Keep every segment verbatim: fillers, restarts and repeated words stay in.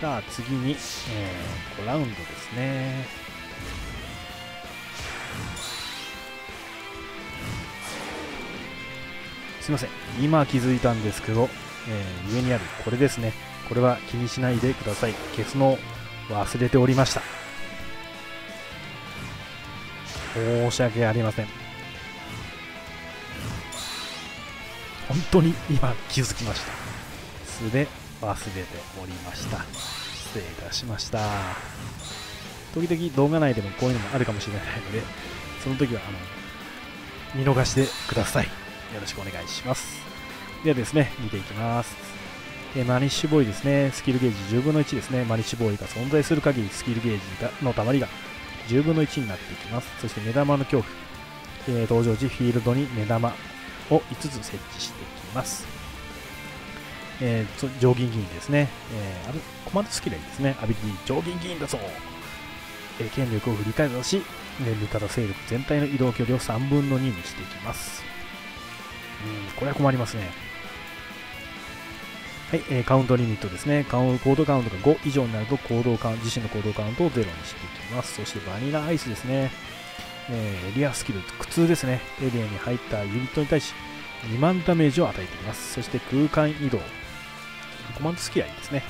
さあ次に、えー、ごラウンドですね。すいません、今気づいたんですけど、えー、上にあるこれですね。これは気にしないでください。消すのを忘れておりました。申し訳ありません。本当に今気づきました。素で忘れておりました。失礼いたしました。時々動画内でもこういうのもあるかもしれないので、その時はあの見逃してください。よろしくお願いします。ではですね、見ていきます。えマニッシュボーイですね。スキルゲージじゅうぶんのいちですね。マニッシュボーイが存在する限りスキルゲージがのたまりがじゅうぶんのいちになっていきます。そして目玉の恐怖、えー、登場時フィールドに目玉をいつつ設置していきます。えー、上銀銀ですね。えー、あれコマンドスキルですね。アビリティ上銀銀だぞ。えー、権力を振り返らし、えー、味方勢力全体の移動距離をさんぶんのににしていきます。うん、これは困りますね。はい、えー、カウントリミットですね。カウンコードカウントがご以上になると行動カウン自身の行動カウントをゼロにしていきます。そしてバニラアイスですね。えー、エリアスキル、苦痛ですね。エリアに入ったユニットに対しにまんダメージを与えていきます。そして空間移動。コマンドスキルですね。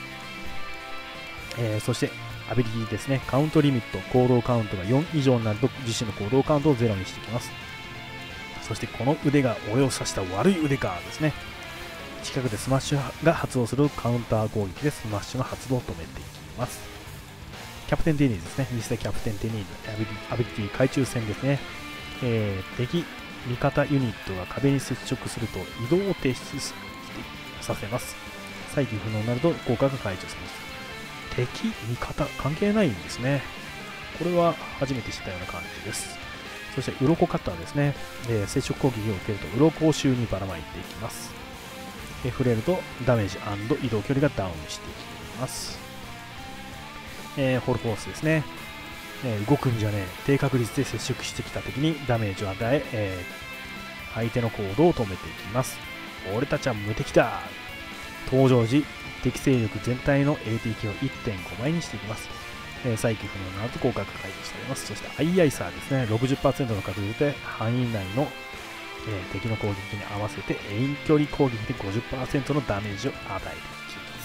えー、そしてアビリティですね。カウントリミット、行動カウントがよん以上になると自身の行動カウントをゼロにしていきます。そしてこの腕が俺を刺した悪い腕かですね。近くでスマッシュが発動するカウンター攻撃でスマッシュの発動を止めていきます。キャプテンテニーズですね。実際キャプテンテニーズ、アビリティ懐中戦ですね。えー、敵、味方ユニットが壁に接触すると移動を停止させます。再起不能になると効果が解除されます。敵、味方、関係ないんですね。これは初めて知ったような感じです。そして、鱗カッターですね。えー、接触攻撃を受けると、鱗を周にばらまいていきます。えー、触れると、ダメージ&移動距離がダウンしていきます。えー、ホルフォースですね。えー、動くんじゃねえ。低確率で接触してきた敵にダメージを与え、えー、相手の行動を止めていきます。俺たちは無敵だ。登場時、敵勢力全体の エーティー 値を いってんご 倍にしていきます。えー、再起不能になると効果が解除されます。そしてアイアイサーですね。ろくじゅっパーセント の確率で範囲内の、えー、敵の攻撃に合わせて遠距離攻撃で ごじゅっパーセント のダメージを与えていきます。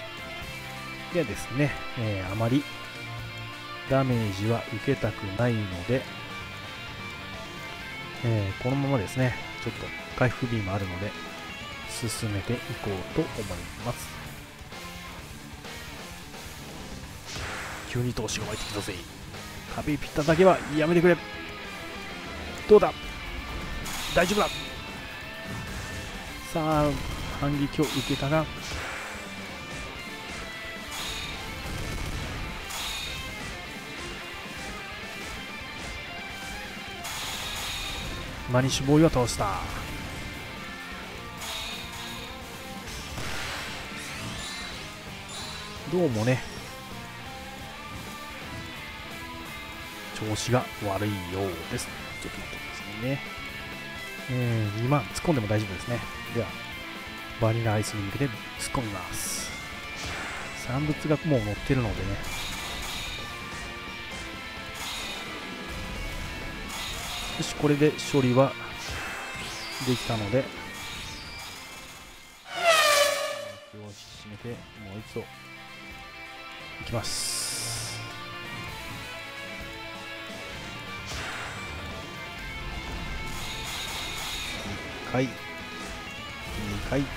ではですね、えー、あまりダメージは受けたくないので、えー、このままですね、ちょっと回復ビームあるので進めていこうと思います。急に闘志が湧いてきたぜ。壁ピッタだけはやめてくれ。どうだ、大丈夫だ。さあ反撃を受けたが、マニッシュボーイは倒した。どうもね、調子が悪いようです。ちょっと待ってくださいね。えー、にまん突っ込んでも大丈夫ですね。ではバニラアイスに向けて突っ込みます。産物がもう乗ってるのでね、よし、これで処理はできたので、気を引き締めてもう一度いきます。いっかい、にかい、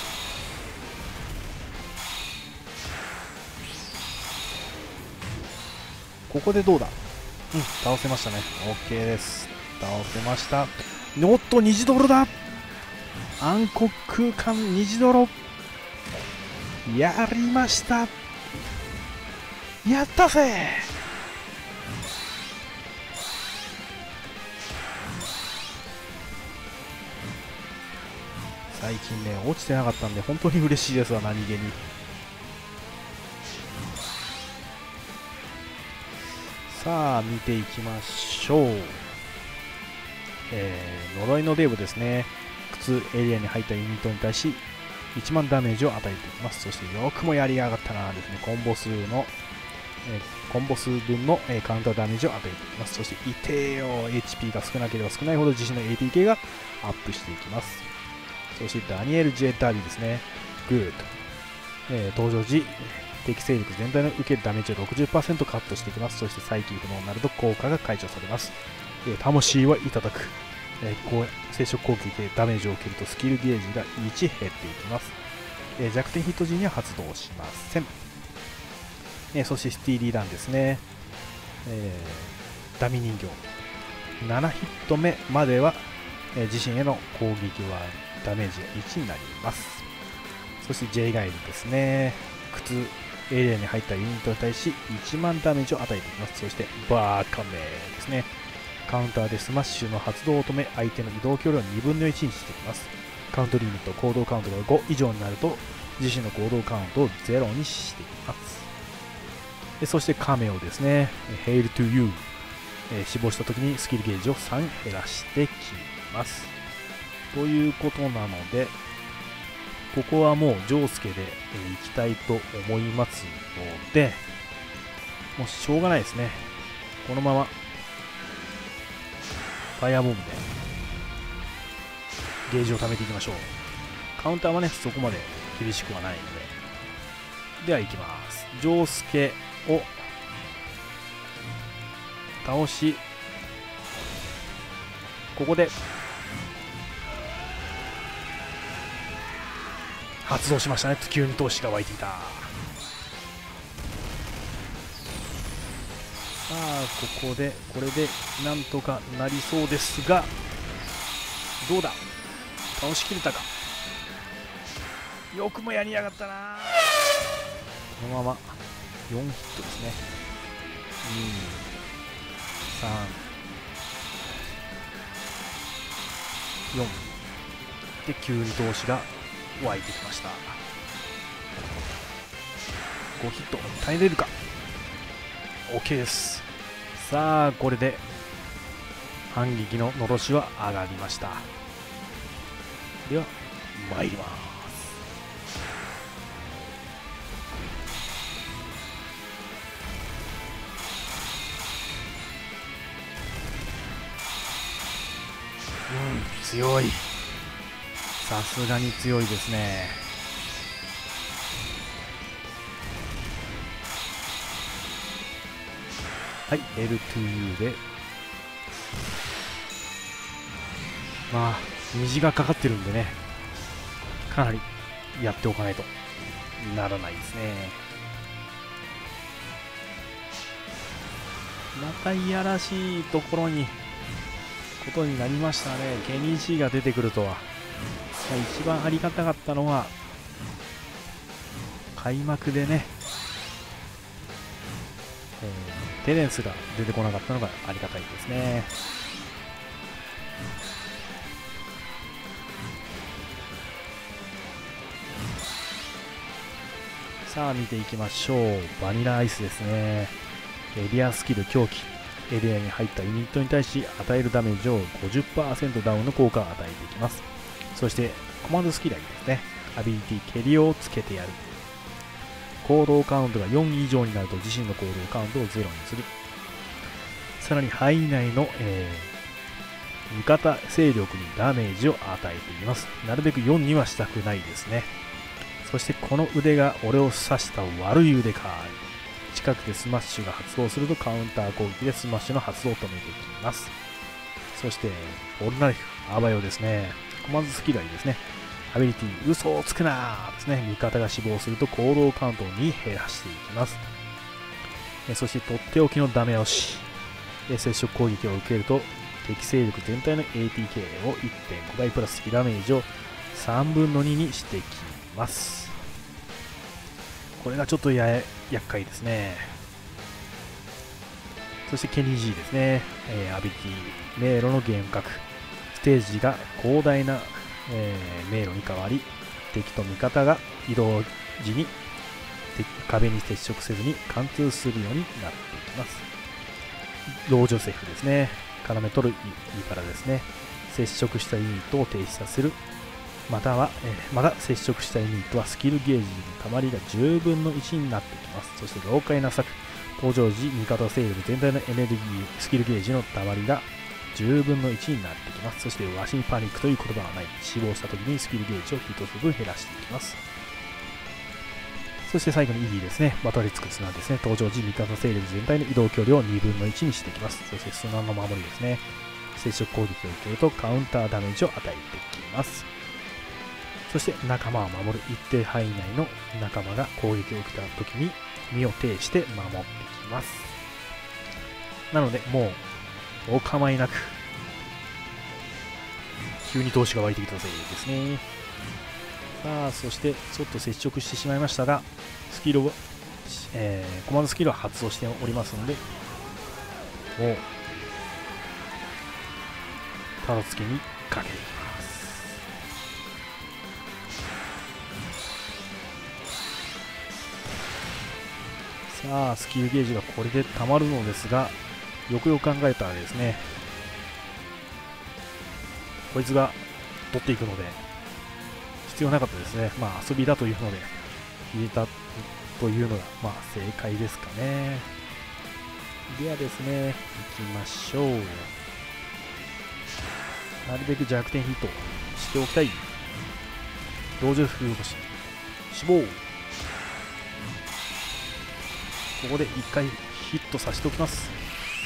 ここでどうだ。うん、倒せましたね。 OK です。倒せました。おっと虹泥だ。暗黒空間虹泥やりました。やったぜ。最近ね落ちてなかったんで本当に嬉しいですわ、何気に。さあ見ていきましょう。えー、呪いのデーブですね。普通エリアに入ったユニットに対しいちまんダメージを与えていきます。そしてよくもやりやがったなですね、コンボ数の、えー、コンボ数分の、えー、カウンターダメージを与えていきます。そしていてよ エイチピー が少なければ少ないほど自身の エーティーケー がアップしていきます。そしてダニエル・ジェダービーですね、グッド、えー、登場時敵勢力全体の受けるダメージを ろくじゅっパーセント カットしていきます。そして再起不能になると効果が解除されます。えー、魂はいただく、えー、こう接触攻撃でダメージを受けるとスキルゲージがいち減っていきます。えー、弱点ヒット時には発動しません。えー、そしてスティーリーランですね、えー、ダミ人形ななヒット目までは、えー、自身への攻撃はダメージがいちになります。そして J ガイルですね、靴エリアに入ったユニットに対しいちまんダメージを与えていきます。そしてバーカメですね、カウンターでスマッシュの発動を止め相手の移動距離をにぶんのいちにしていきます。カウントリミット、行動カウントがご以上になると自身の行動カウントをゼロにしていきます。でそしてカメオですね、Hail to You、えー、死亡した時にスキルゲージをさん減らしてきます。ということなので、ここはもうジョウスケで、えー、いきたいと思いますので、もうしょうがないですね。このままファイアボムでゲージを貯めていきましょう。カウンターはねそこまで厳しくはないので。では行きます。ジョウスケを倒し、ここで発動しましたね。急に闘志が湧いていた。さあここでこれでなんとかなりそうですが、どうだ、倒しきれたか。よくもやりやがったな。このままよんヒットですね。に、さん、よんで急に闘志が湧いてきました。ごヒット耐えれるか。 OK です。さあこれで反撃ののろしは上がりました。では参ります。うん、強い。さすがに強いですね。はい、エルツーユー で、まあ虹がかかってるんでね、かなりやっておかないとならないですね。またいやらしいところにことになりましたね。ケニー C が出てくるとは。一番ありがたかったのは開幕でね、えー、テレンスが出てこなかったのがありがたいですね。さあ見ていきましょう。バニラアイスですね。エリアスキル狂気、エリアに入ったユニットに対し与えるダメージを ごじゅっパーセント ダウンの効果を与えていきます。そしてコマンドスキルですね、アビリティ蹴りをつけてやる。行動カウントがよん以上になると自身の行動カウントをゼロにする。さらに範囲内の、えー、味方勢力にダメージを与えていきます。なるべくよんにはしたくないですね。そしてこの腕が俺を刺した悪い腕か。近くでスマッシュが発動するとカウンター攻撃でスマッシュの発動を止めていきます。そしてオールナイフアバヨですね。コマンドスキルはいいですね。アビリティ嘘をつくなーですね。味方が死亡すると行動カウントをに減らしていきます。えそしてとっておきのダメ押し、え接触攻撃を受けると敵勢力全体の エーティーケー を いってんご 倍プラスダメージをさんぶんのににしてきます。これがちょっとや厄介ですね。そしてケニー G ですね、えー、アビリティ迷路の幻覚、ステージが広大な、えー、迷路に変わり敵と味方が移動時に壁に接触せずに貫通するようになっていきます。ロージョセフですね、要取るいいからですね、接触したユニットを停止させる、 または、えー、また接触したユニットはスキルゲージの溜まりがじゅうぶんのいちになってきます。そして老快な策、登場時味方勢力全体のエネルギースキルゲージの溜まりがじゅうぶんのいちになってきます。そしてわしにパニックという言葉はない、死亡した時にスキルゲージをひとつぶん減らしていきます。そして最後にイギーですね。バトリつく砂ですね。登場時味方勢力全体の移動距離をにぶんのいちにしていきます。そして砂の守りですね。接触攻撃を受けるとカウンターダメージを与えていきます。そして仲間を守る、一定範囲内の仲間が攻撃を受けた時に身を挺して守っていきます。なのでもうお構いなく急に闘志が湧いてきたぜですね。さあそしてちょっと接触してしまいましたが、スキルを、えー、コマンドスキルは発動しておりますので、もうただつけにかけていきます。さあスキルゲージがこれでたまるのですが、よくよく考えたらですね、こいつが取っていくので必要なかったですね。まあ遊びだというので入れたというのがまあ正解ですかね。ではですね、いきましょう。なるべく弱点ヒットしておきたい。同時風星死亡。ここでいっかいヒットさせておきます。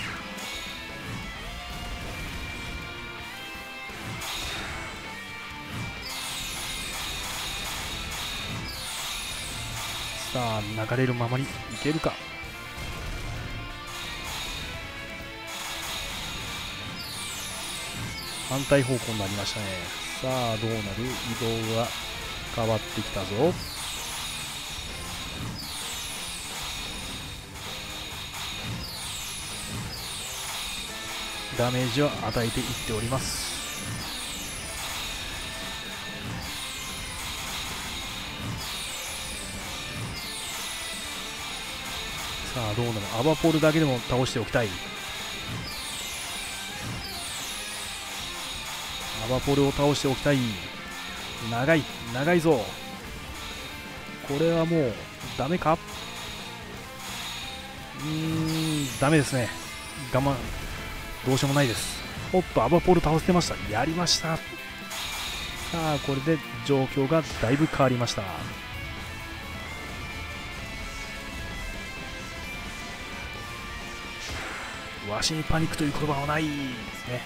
さあ流れるままにいけるか。反対方向になりましたね。さあどうなる。移動が変わってきたぞ。ダメージを与えていっております。さあどうなる。アバポールだけでも倒しておきたい。アバポルを倒しておきたい。長い長いぞ。これはもうダメか。うーんダメですね。我慢どうしようもないです。おっとアバポル倒せました。やりました。さあこれで状況がだいぶ変わりました。わしにパニックという言葉はないですね。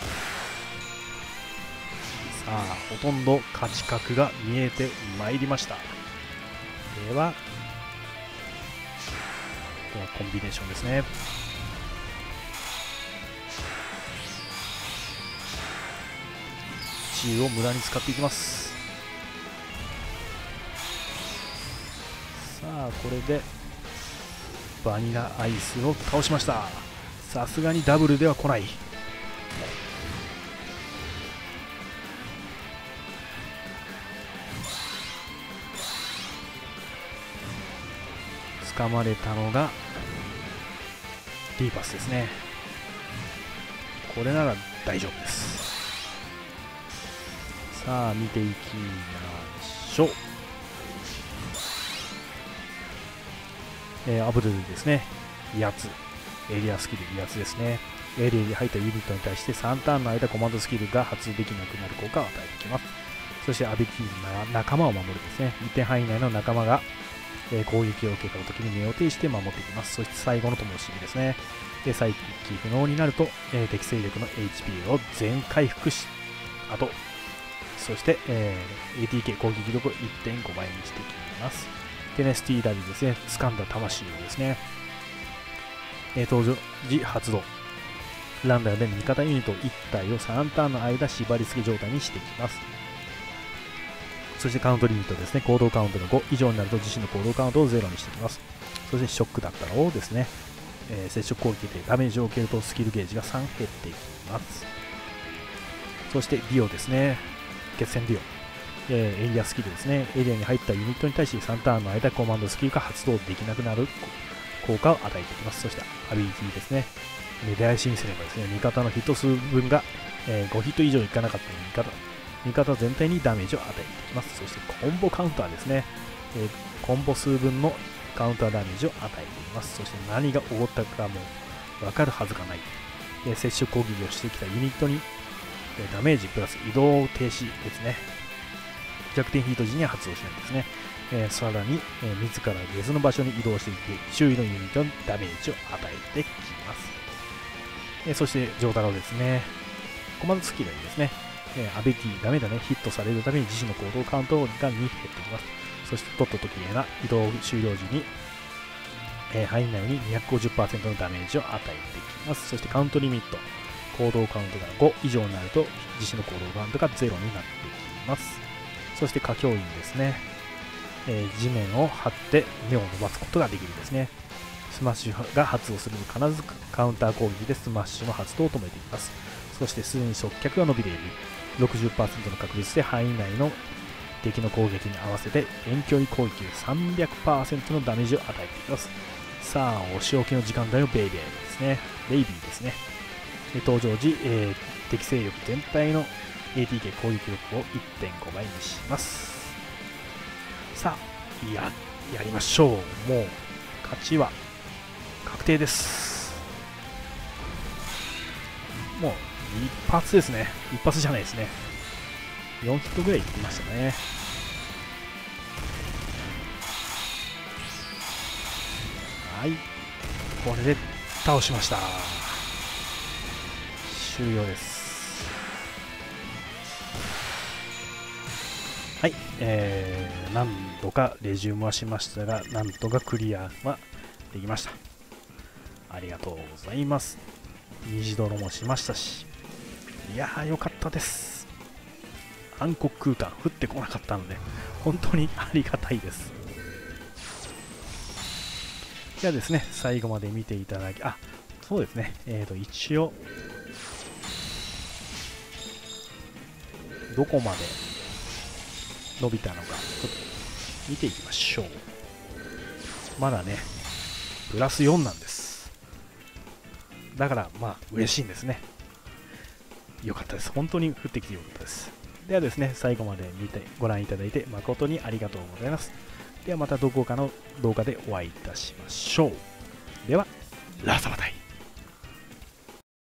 さあほとんど勝ち角が見えてまいりました。ではこのコンビネーションですね。治癒を無駄に使っていきます。さあこれでバニラアイスを倒しました。さすがにダブルでは来ない。掴まれたのがリーパスですね。これなら大丈夫です。さあ見ていきましょう。えー、アブドゥルですね。威圧エリアスキル威圧ですね。エリアに入ったユニットに対してさんターンの間コマンドスキルが発動できなくなる効果を与えていきます。そしてアビリティの仲間を守るですね。一定範囲内の仲間がえー、攻撃を受けた時に身を挺して守っていきます。そして最後の灯火ですね。で再起不能になると、えー、敵勢力の エイチピー を全回復し、あとそして、えー、エーティーケー 攻撃力を いってんご 倍にしていきます。テネスティーダリですね。掴んだ魂をですね、えー、登場時発動。ランダムで味方ユニットいち体をさんターンの間縛り付け状態にしていきます。そしてカウントリミットですね。行動カウントがご以上になると自身の行動カウントをゼロにしていきます。そしてショックだったらをですね、えー、接触攻撃でダメージを受けるとスキルゲージがさん減っていきます。そしてディオですね。決戦ディオ。えー、エリアスキルですね。エリアに入ったユニットに対してさんターンの間コマンドスキルが発動できなくなる効果を与えていきます。そしてアビリティですね。メデアイシンすればですね、味方のヒット数分が、えー、ごヒット以上いかなかった味方味方全体にダメージを与えていきます。そしてコンボカウンターですね、えー、コンボ数分のカウンターダメージを与えています。そして何が起こったかも分かるはずがない、えー、接触攻撃をしてきたユニットに、えー、ダメージプラス移動停止ですね。弱点ヒート時には発動しないんですね。えー、さらに、えー、自ら別の場所に移動していって周囲のユニットにダメージを与えてきます。えー、そしてジョータロですね、コマンドスキルにですね、えー、アビリティダメだね、ヒットされるために自身の行動カウントがに減ってきます。そしてとっとときれいな移動終了時に、えー、範囲内に にひゃくごじゅっパーセント のダメージを与えてきます。そしてカウントリミット、行動カウントがご以上になると自身の行動カウントがゼロになってきます。そして歌教員ですね、えー、地面を張って目を伸ばすことができるですね。スマッシュが発動すると必ずカウンター攻撃でスマッシュの発動を止めています。そしてすでに速脚が伸びている ろくじゅっパーセント の確率で範囲内の敵の攻撃に合わせて遠距離攻撃で さんびゃくパーセント のダメージを与えています。さあ、お仕置きの時間帯のベイベーですね。ベイビーですね。で登場時、えー、敵勢力全体の エーティーケー 攻撃力を いってんご 倍にします。さあ、や、やりましょう。もう、勝ちは確定です。もう、一発ですね。一発じゃないですね。よんヒットぐらいいきましたね。はい。これで倒しました。終了です。はい、えー、何度かレジュームはしましたが、なんとかクリアはできました。ありがとうございます。虹泥もしましたし、いやー、よかったです。暗黒空間降ってこなかったので、本当にありがたいです。じゃあですね、最後まで見ていただき、あ、そうですね、えーと、一応、どこまで伸びたのか、ちょっと見ていきましょう。まだね、プラスよんなんです。だから、まあ、嬉しいんですね。よかったです。本当に降ってきてよかったです。ではですね、最後まで見てご覧いただいて誠にありがとうございます。ではまたどこかの動画でお会いいたしましょう。では、ラサバタイ。